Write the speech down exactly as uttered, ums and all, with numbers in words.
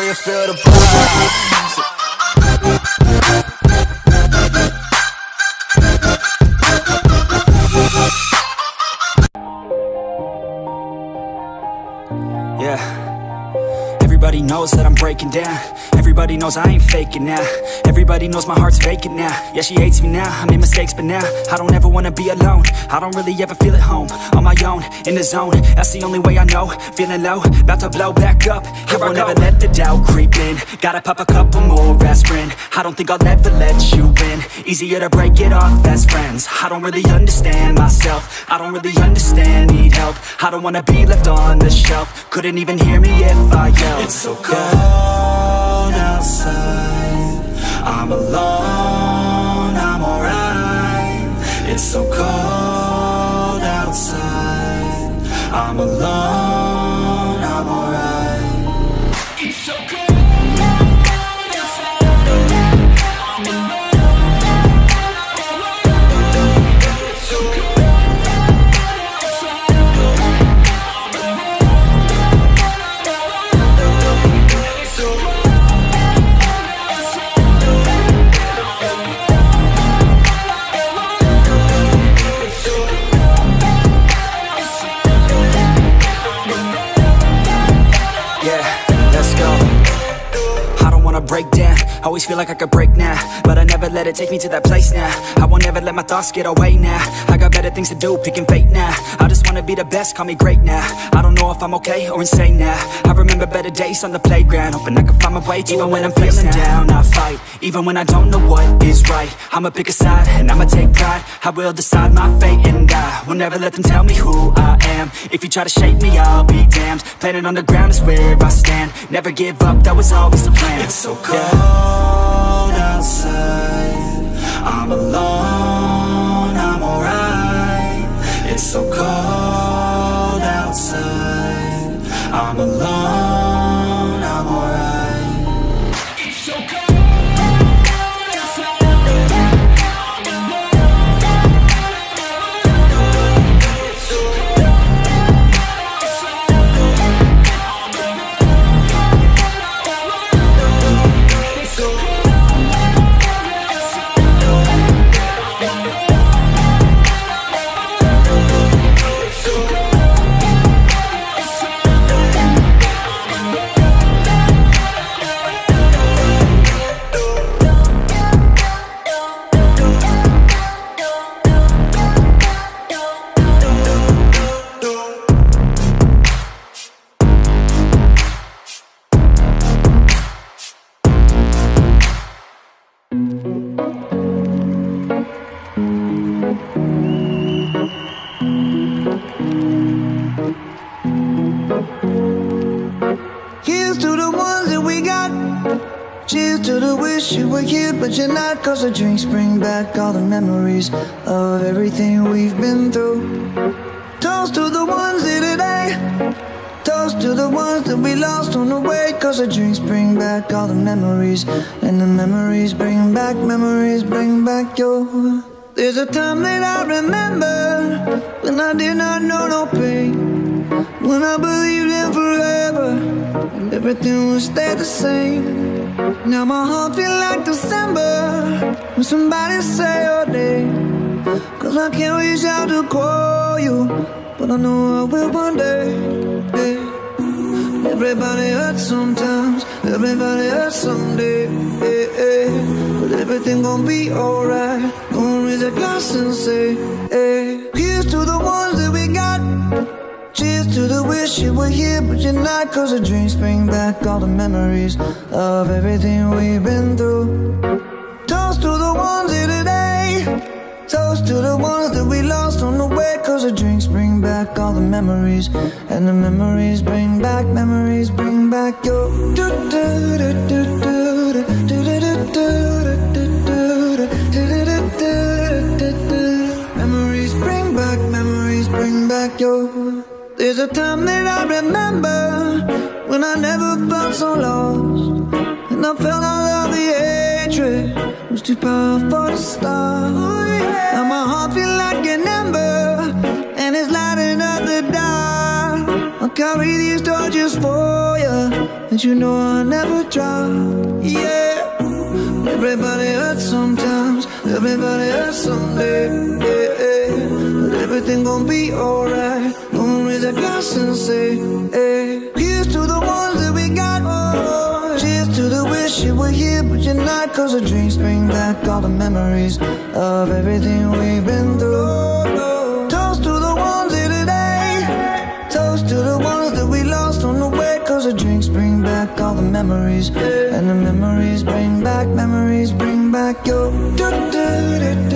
you feel the vibes. Yeah. Everybody knows that I'm breaking down. Everybody knows I ain't faking now. Everybody knows my heart's vacant now. Yeah, she hates me now, I made mistakes but now I don't ever wanna be alone. I don't really ever feel at home. On my own, in the zone, that's the only way I know. Feeling low, about to blow back up. Here I won't ever let the doubt creep in. Gotta pop a couple more aspirin. I don't think I'll ever let you in. Easier to break it off best friends. I don't really understand myself. I don't really understand, need help. I don't wanna be left on the shelf. Couldn't even hear me if I yelled. It's so cold outside, I'm alone, I'm alright. It's so cold outside, I'm alone, I'm alright. It's so cold. Break down, always feel like I could break now, but I never let it take me to that place now. I won't ever let my thoughts get away now. I got better things to do, picking fate now. I just wanna be the best, call me great now. I don't know if I'm okay or insane now. I remember better days on the playground, hoping I can find my way to even when I'm feeling down, I fight, even when I don't know what is right. I'ma pick a side, and I'ma take pride. I will decide my fate, and I will never let them tell me who I am. If you try to shape me, I'll be damned. Planet on the ground is where I stand. Never give up, that was always the plan. It's so cold outside, I'm alone, I'm alright. It's so cold outside, I'm alone, I'm alright. It's so cold. But you're not, cause the drinks bring back all the memories of everything we've been through. Toast to the ones here today, toast to the ones that we lost on the way. Cause the drinks bring back all the memories, and the memories bring back, memories bring back your. There's a time that I remember, when I did not know no pain, when I believed in forever, and everything would stay the same. Now my heart feel like December, when somebody say your name. Cause I can't reach out to call you, but I know I will one day, yeah. Everybody hurts sometimes, everybody hurts someday, yeah, yeah. But everything gon' be alright. Gonna raise a glass and say, hey. Here's to the ones that we got. Cheers to the wish you were here, but you're not. Cause the drinks bring back all the memories of everything we've been through. Toast to the ones here today, toast to the ones that we lost on the way. Cause the drinks bring back all the memories, and the memories bring back, memories bring back your. Memories bring back, memories bring back your. There's a time that I remember, when I never felt so lost, and I felt all of the hatred was too powerful to stop. Now my heart feel like an ember, and it's lighting up the dark. I carry these torches for you, and you know I'll never drop. Yeah, everybody hurts sometimes, everybody hurts someday. Yeah, yeah. But everything gon' be alright. Gonna raise a glass and say, hey, here's to the ones that we got. Oh, cheers to the wish you were here, but you're not. Cause the drinks bring back all the memories of everything we've been through. Toast to the ones here today, toast to the ones that we lost on the way. Cause the drinks bring back all the memories, and the memories bring back, memories bring back your do, do, do, do.